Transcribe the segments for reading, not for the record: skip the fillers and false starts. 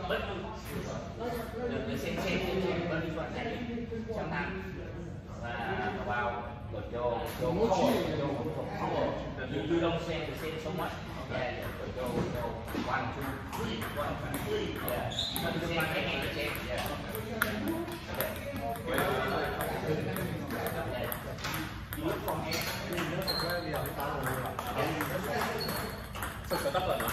bất được xem bên đi phần này trong năm và vào gột vô you don't send so much. Yeah, go 1, 2, 3, 1, 2, 3. Yeah, yeah. Sẽ tắt lên.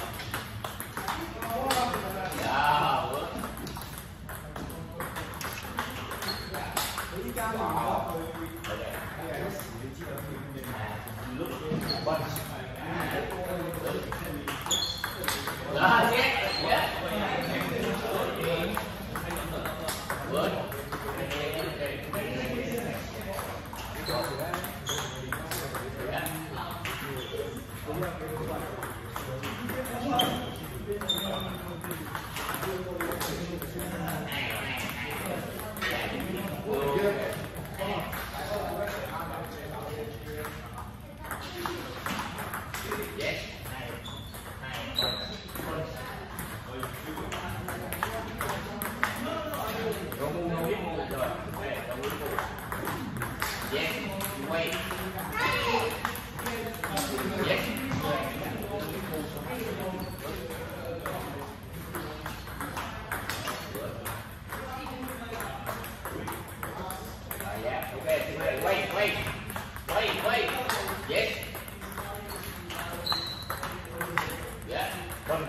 Wait. Yes. Yeah. One.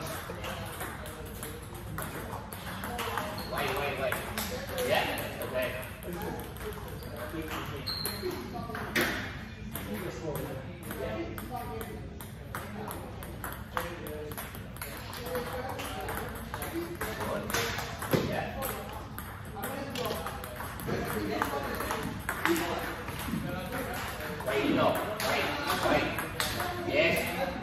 Wait. Yeah. Okay. Wait. Yes.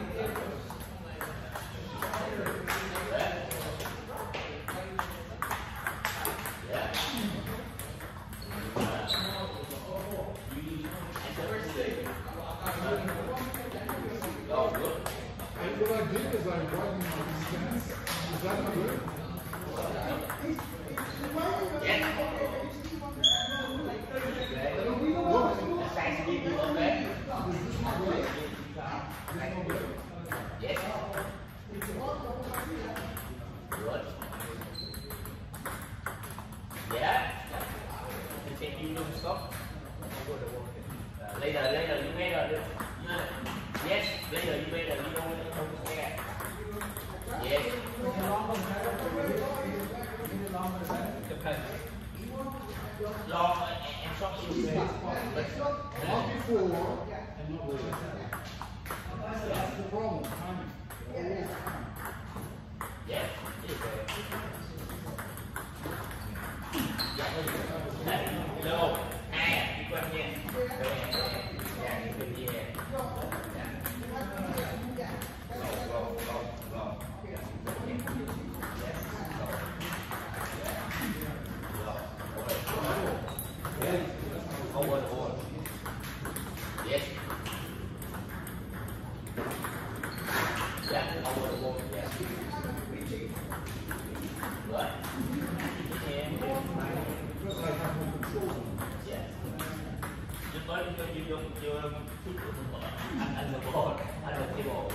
What I did is I brought my stance. Is that not good? Yes. Good. Yeah. You can you don't stop. Later, you better. Yes, later, you better. You don't care. Yes. Depends. Long and short. Long before and not later. That's the problem. Timing. Yes. Hello. Ai đi qua nha. Dạ, đi qua nha. Yes. Yeah, over the wall. Yeah. Good. Yeah. Just nói you put anh là bộ, anh là cái bộ.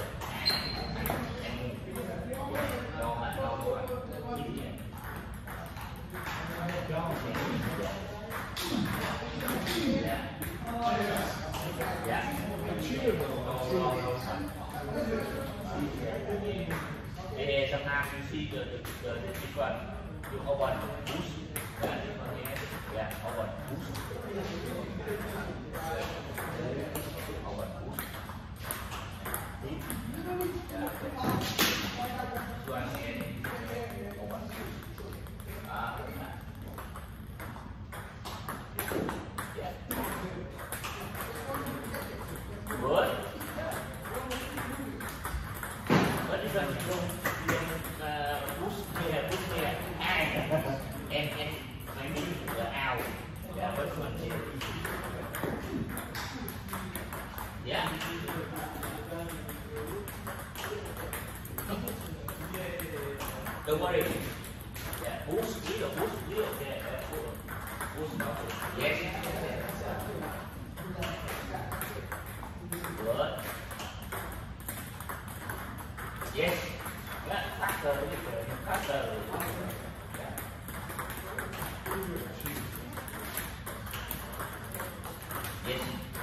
Yeah, sometimes you see this one, you over boost. Yeah, over boost. Over boost. One hand over boost. Yeah. Good. What is that? Push here, and maybe out. Yeah, first one here. Yeah. Don't worry. push, little, yeah, push, yes, good, yes, yeah, faster, faster, yeah. Yes.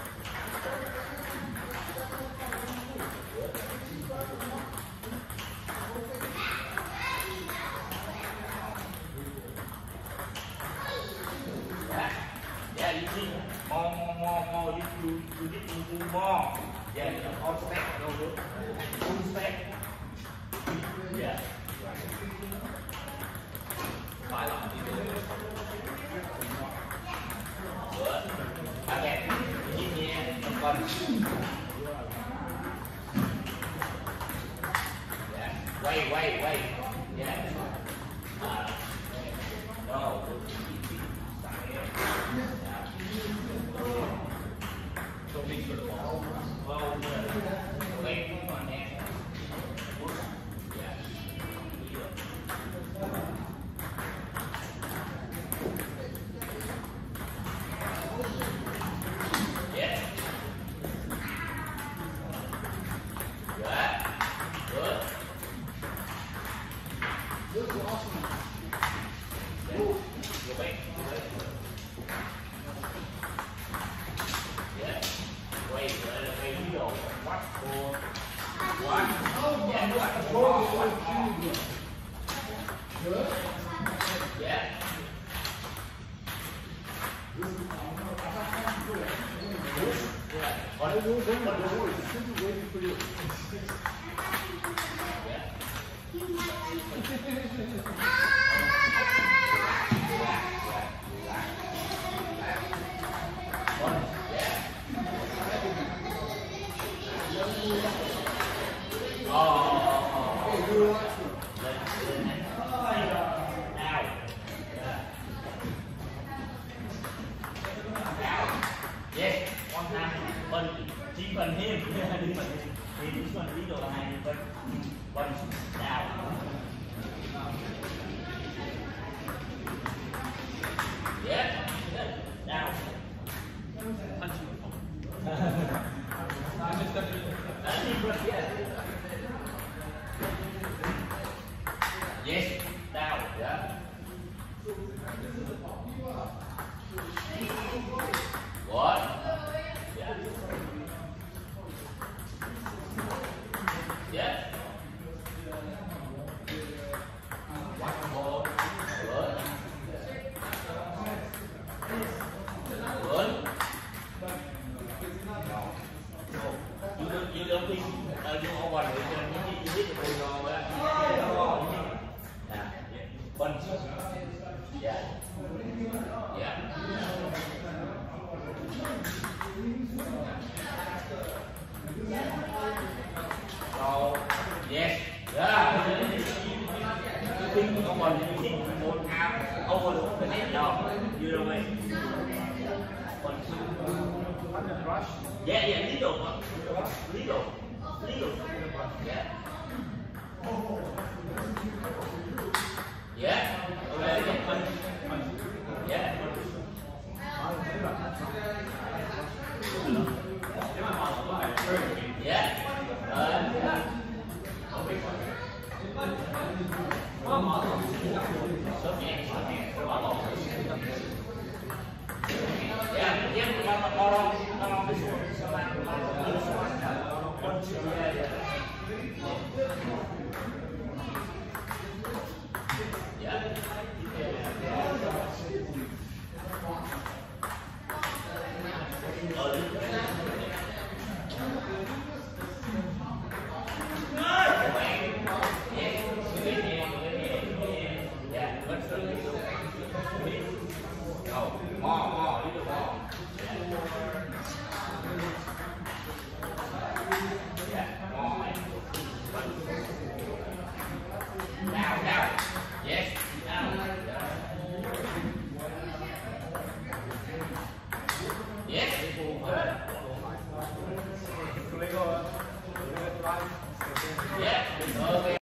Yeah, you see, more, you need to do more. Yeah, all step, no good. Full step. Yeah. Phải làm gì nữa. Good. Okay. Nhìn nhẹ, không cần. Yeah. Wait. Yeah. No. Don't be for the ball. Well, wait on that. Yeah. Yeah. Good. This is awesome. Yeah. Go back. Yeah. Wait, video. What for? What? Yeah, what? Good. Yeah. Yeah. I will bring my boy. Should be waiting for you. Yeah. Hey, you relax now. Yes, one time, but chỉ phần thêm, đi phần thì chỉ phần ví dụ là hai phần now. Yeah, now. Yes, now, yeah. What? Yeah. Yeah. One more. Good. Good. You don't think you all one way cho nên you need to go wrong đó. Bunch. Yeah. Yeah. So, yes. Yeah. You think you all one, you think one out over the net no. You know what? Bunch. Yeah, little. Yeah. Yeah. Okay. Yeah. Yeah. Yeah.